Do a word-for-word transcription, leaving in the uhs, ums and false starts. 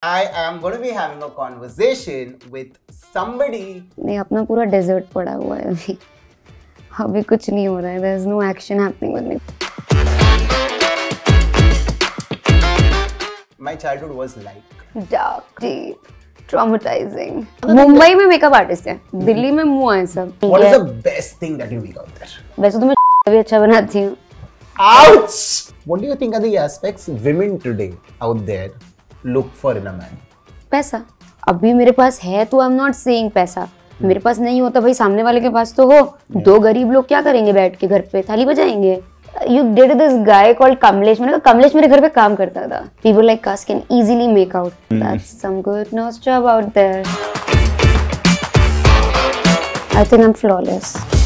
I am going to be having a conversation with somebody. नहीं, अपना पूरा desert पड़ा हुआ है अभी अभी कुछ नहीं हो रहा है. There is no action happening with me. My childhood was like dark, deep, traumatizing. Mumbai में मेकअप आर्टिस्ट है, दिल्ली में मुँह है सब. What is the best thing that you make out there? वैसे तो मैं भी अच्छा बनाती हूँ. Ouch! What do you think are the aspects women today out there look for in a man? पैसा. अभी मेरे पास है तो I'm not saying पैसा. मेरे पास नहीं होता भाई, सामने वाले के पास तो हो. yeah. दो गरीब लोग क्या करेंगे बैठ के घर पे, थाली बजाएंगे. You did this guy called Kamlesh. मैंने कहा कमलेश मेरे घर पे काम करता था. People like us can easily make out. mm. That's some good nose job out there. I think I'm flawless.